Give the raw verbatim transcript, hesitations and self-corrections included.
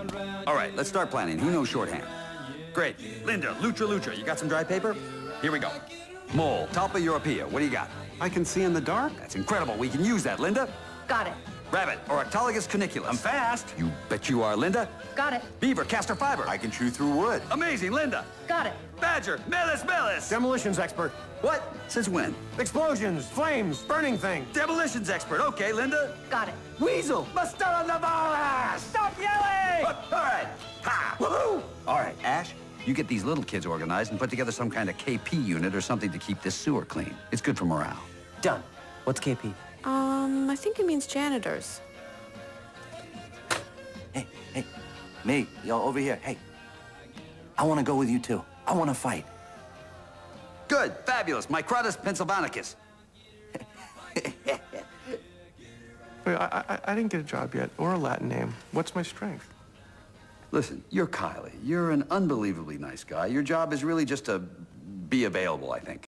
All right, let's start planning. Who knows shorthand? Great. Linda, Lucha Lucha, you got some dry paper? Here we go. Mole, Talpa Europea, what do you got? I can see in the dark? That's incredible. We can use that, Linda. Got it. Rabbit, Oroctologous cuniculus. I'm fast. You bet you are, Linda. Got it. Beaver, Castor Fiber. I can chew through wood. Amazing, Linda. Got it. Badger, Melis Melis. Demolitions expert. What? Since when? Explosions, flames, burning things. Demolitions expert. Okay, Linda. Got it. Weasel, Mastella Navarra. Stop yelling! All right. Ha! Woohoo! All right, Ash, you get these little kids organized and put together some kind of K P unit or something to keep this sewer clean. It's good for morale. Done. What's K P? Um, I think it means janitors. Hey, hey, me, yo, over here. Hey, I want to go with you, too. I want to fight. Good, fabulous. Microtus pennsylvanicus. Wait, I, I, I didn't get a job yet, or a Latin name. What's my strength? Listen, you're Kylie. You're an unbelievably nice guy. Your job is really just to be available, I think.